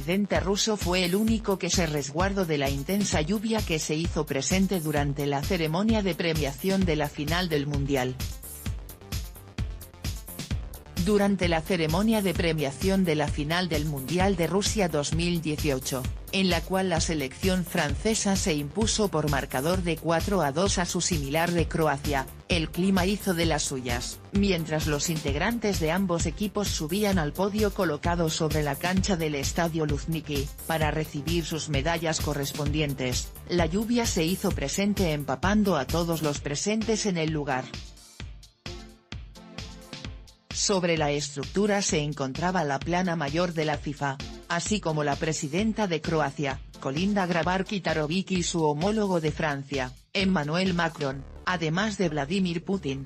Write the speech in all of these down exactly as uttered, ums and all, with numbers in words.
presidente ruso fue el único que se resguardó de la intensa lluvia que se hizo presente durante la ceremonia de premiación de la final del Mundial. Durante la ceremonia de premiación de la final del Mundial de Rusia dos mil dieciocho, en la cual la selección francesa se impuso por marcador de cuatro a dos a su similar de Croacia, el clima hizo de las suyas, mientras los integrantes de ambos equipos subían al podio colocado sobre la cancha del Estadio Luzhniki, para recibir sus medallas correspondientes, la lluvia se hizo presente empapando a todos los presentes en el lugar. Sobre la estructura se encontraba la plana mayor de la FIFA, así como la presidenta de Croacia, Kolinda Grabar-Kitarović y su homólogo de Francia, Emmanuel Macron, además de Vladimir Putin.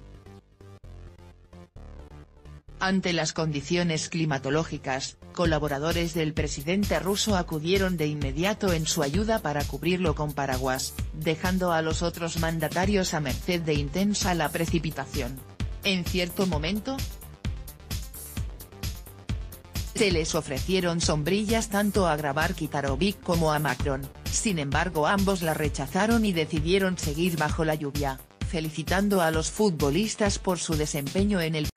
Ante las condiciones climatológicas, colaboradores del presidente ruso acudieron de inmediato en su ayuda para cubrirlo con paraguas, dejando a los otros mandatarios a merced de intensa la precipitación. En cierto momento, se les ofrecieron sombrillas tanto a Grabar-Kitarović como a Macron, sin embargo ambos la rechazaron y decidieron seguir bajo la lluvia, felicitando a los futbolistas por su desempeño en el